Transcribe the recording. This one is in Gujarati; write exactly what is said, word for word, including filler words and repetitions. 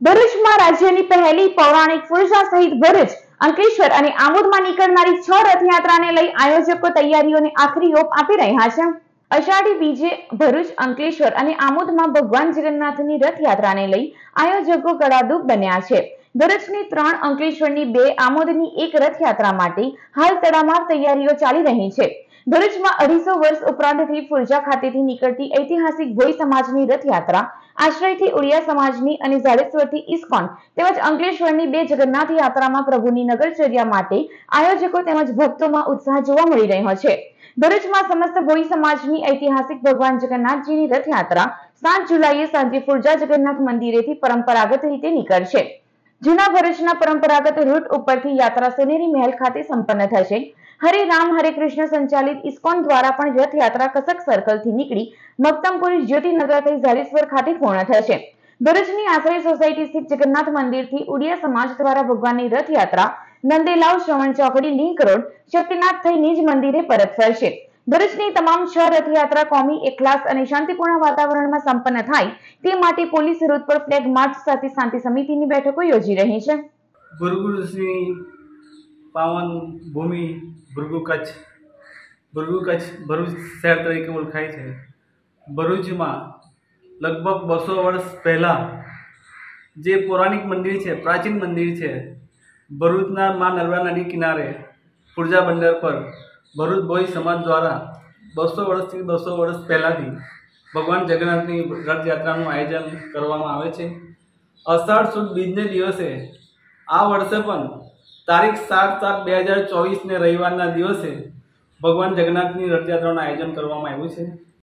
ભરૂચમાં રાજ્યની પહેલી પૌરાણિક ફુરસા સહિત ભરૂચ, અંકલેશ્વર અને આમોદમાં નીકળનારી છ રથયાત્રાને લઈ આયોજકો તૈયારીઓને આખરી ઓપ આપી રહ્યા છે. અષાઢી બીજે ભરૂચ, અંકલેશ્વર અને આમોદમાં ભગવાન જગન્નાથની રથયાત્રાને લઈ આયોજકો ગળાડૂબ બન્યા છે. ભરૂચની ત્રણ, અંકલેશ્વરની બે, આમોદની એક રથયાત્રા માટે હાલ તડામાર તૈયારીઓ ચાલી રહી છે. ભરૂચમાં અઢીસો વર્ષ ઉપરાંતથી ફુરજા ખાતેથી નીકળતી ઐતિહાસિક ભોઈ સમાજની રથયાત્રા, આશ્રયથી ઉડિયા સમાજની અને ઝાડેશ્વરથી ઇસ્કોન તેમજ અંકલેશ્વરની બે જગન્નાથ યાત્રામાં પ્રભુની નગરચર્યા માટે આયોજકો તેમજ ભક્તોમાં ઉત્સાહ જોવા મળી રહ્યો છે. ભરૂચમાં સમસ્ત ભોઈ સમાજની ઐતિહાસિક ભગવાન જગન્નાથજીની રથયાત્રા સાત જુલાઈએ સાંજે ફુરજા જગન્નાથ મંદિરેથી પરંપરાગત રીતે નીકળશે. જૂના ભરૂચના પરંપરાગત રૂટ ઉપરથી યાત્રા સોનેરી મહેલ ખાતે સંપન્ન થશે. હરે રામ હરે કૃષ્ણ સંચાલિત ઇસ્કોન દ્વારા પણ રથયાત્રા કસક સર્કલથી નીકળી મક્તમપુર જ્યોતિનગર થઈ ઝાડેશ્વર ખાતે પૂર્ણ થશે. ભરૂચની આશ્રય સોસાયટી સ્થિત જગન્નાથ મંદિરથી ઉડિયા સમાજ દ્વારા ભગવાનની રથયાત્રા નંદેલાવ, શ્રવણ ચોકડી, લિંક રોડ, શક્તિનાથ થઈ નિજ મંદિરે પરત ફરશે. ભરૂચની તમામ છ રથયાત્રા કોમી એકલાસ અને શાંતિપૂર્ણ વાતાવરણમાં સંપન્ન થાય તે માટે પોલીસ રૂટ પર ફ્લેગ માર્ચ સાથે શાંતિ સમિતિની બેઠકો યોજી રહી છે. ભૃગુની પાવન ભૂમિ ભૃગુ કચ્છ ભૃગુ કચ્છ ભરૂચ શહેર તરીકે ઓળખાય છે. ભરૂચમાં લગભગ બસો વર્ષ પહેલાં જે પૌરાણિક મંદિર છે, પ્રાચીન મંદિર છે, ભરૂચના મા નર્મદા નદી કિનારે ફુરજા બંદર પર ભરૂચ ભોઈ સમાજ દ્વારા બસો વર્ષથી બસો વર્ષ પહેલાંથી ભગવાન જગન્નાથની રથયાત્રાનું આયોજન કરવામાં આવે છે. અષાઢ સુદ બીજને દિવસે આ વર્ષે પણ તારીખ સાત સાત બે હજાર ચોવીસને રવિવારના દિવસે ભગવાન જગન્નાથની રથયાત્રાનું આયોજન કરવામાં આવ્યું છે.